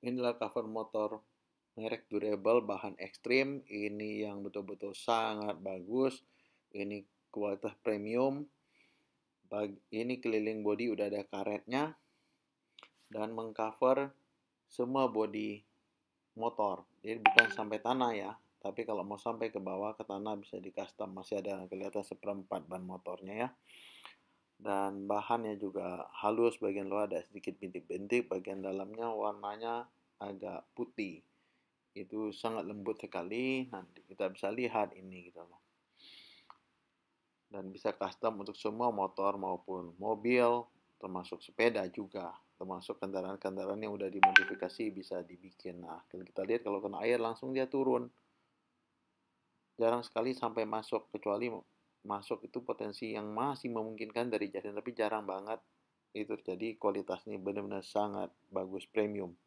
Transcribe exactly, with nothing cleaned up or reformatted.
Inilah cover motor merek Durable, bahan ekstrim. Ini yang betul-betul sangat bagus. Ini kualitas premium. Ini keliling bodi udah ada karetnya dan mengcover semua bodi motor. Jadi bukan sampai tanah ya, tapi kalau mau sampai ke bawah ke tanah bisa di custom. Masih ada kelihatan seperempat ban motornya ya. Dan bahannya juga halus, bagian luar ada sedikit bintik-bintik, bagian dalamnya warnanya agak putih. Itu sangat lembut sekali, nanti kita bisa lihat ini gitu loh. Dan bisa custom untuk semua motor maupun mobil, termasuk sepeda juga, termasuk kendaraan-kendaraan yang udah dimodifikasi bisa dibikin. Nah, kalau kita lihat kalau kena air langsung dia turun. Jarang sekali sampai masuk, kecuali masuk itu potensi yang masih memungkinkan dari jaring, tapi jarang banget itu terjadi. Kualitasnya benar-benar sangat bagus, premium.